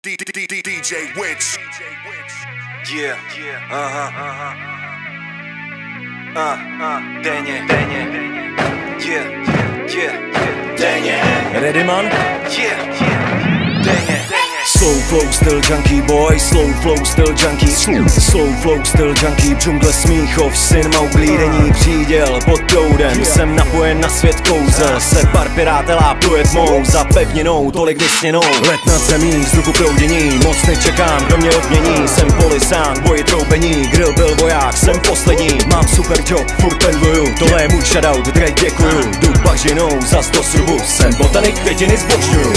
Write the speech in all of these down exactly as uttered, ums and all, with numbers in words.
D J Witch. Yeah, yeah, uh-huh, uh-huh. Uh, uh, denně, denně. Yeah, yeah, yeah, denně. Ready, man? Yeah, yeah, denně. Slow flow, still junkie boy, slow flow, still junkie. Slow flow, still junkie, džungle Smíchov, syn Mauglí, denní příděl pod proudem. Jsem napojen na svět kouzel, se bar pirátelá pluje tmou, za pevninou, tolik vysněnou. Let nad zemí, vzduchu proudění, moc nečekám, kdo mě odmění. Jsem polisán, boji troubení, grill byl voják, jsem poslední. Mám super job, furt pendluju, tohle je můj shoutout, drať děkuju. Jdu bažinou, zas do srubu, jsem botanik, květiny zbožňuju.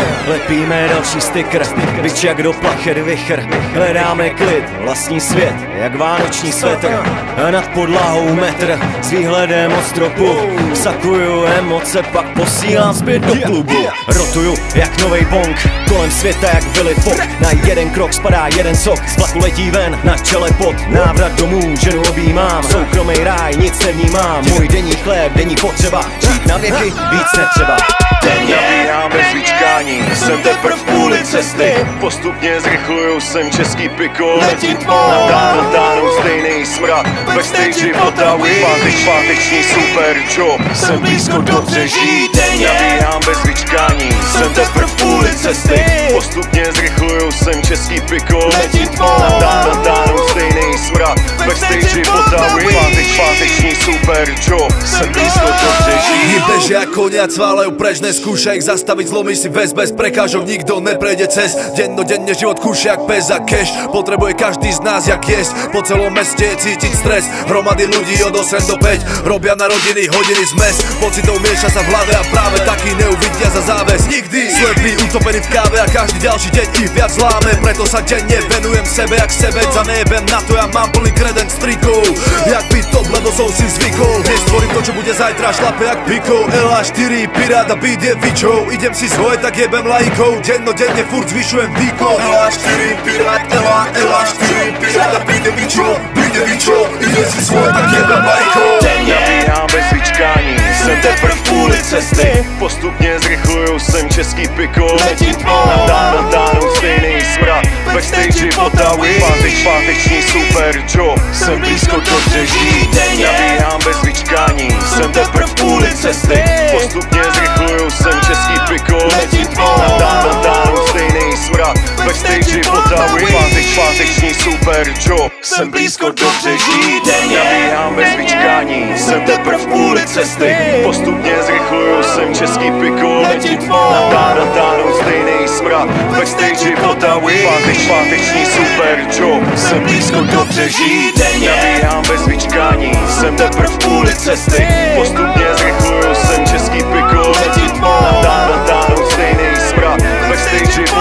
Lepíme další sticker, byč jak do plachet vichr. Hledáme klid, vlastní svět, jak vánoční svetr. Nad podlahou metr, s výhledem od stropu. Vsakuju emoce, pak posílám zpět do klubu. Rotuju jak novej bonk, kolem světa jak Willy Fogg. Na jeden krok spadá jeden sok, z vlaku letí ven, na čele pot. Návrat domů, ženu objímám, soukromej ráj, nic nevnímám. Můj denní chléb, denní potřeba, žít na věky, víc netřeba. Nabíhám bez vyčkání, jsem teprv v půli cesty. Postupně zrychluju, jsem český pikol. Letím tmou, natáhnu stejný smrad. Backstage Vltavy, páteč, páteční super job. Jsem blízko dobře žít, nabíhám bez vyčkání, jsem teprv v půli cesty. Postupně zrychluju, jsem český pikol. Letím tmou, natáhnu stejný smrad. Backstage Vltavy, páteč, páteční super job. Jsem blízko dobře žít. Bežia ako ňa cválejú preč, neskúšaj ich zastaviť, zlomíš si väz bez prekážok, nikto neprejde cez. Dennodenne život kúša jak pes a cash, potrebuje každý z nás jak jesť. Po celom meste je cítiť stres, hromady ľudí od osem do päť robia na rodiny hodiny zmes. Pocitov mieša sa v hlave a práve taký neuvidia za záves nikdy. Slepý, utopený v káve a každý ďalší deň ich viac zláme. Preto sa denne venujem sebe jak sebec a nejebem na to, ja mám plný kredenc strikov. Jak by top, lebo som si zvykol, dnes tvorím to, čo bude zajtra, šlape jak piko. el á štyri, pirát a beat je vičou. Idem si svoje, tak jebem lajkou. Dennodenne furt zvyšujem výkon. el á štyri, pirát, el á, el á štyri, pirát a beat je vičou. Beat je vičou, idem si svoje, tak jebem lajkou. Nabíhám bez vyčkání, jsem teprv v půli cesty. Postupně zrychluju, jsem český pikol. Letím tmou, natáhnu stejný smrad. Backstage Vltavy, páteč, páteční super job. Jsem blízko dobře žít, nabíhám bez vyčkání, jsem teprv v půli cesty. Postupně zrychluju, jsem český pikol. Letím tmou, natáhnu stejný smrad. Backstage Vltavy, páteč, páteční super job. Jsem blízko dobře žít, nabíhám bez vyčkání, jsem teprv v půli cesty. Postupně zrychluju, jsem český pikol. Letím tmou, natáhnu stejný smrad. Backstage Vltavy, páteč, páteční super job. Jsem blízko dobře žít, nabíhám bez vyčkání, jsem teprv v půli cesty. Postupně zrychluju, jsem český pikol. Letím tmou, natáhnu stejný smrad. Backstage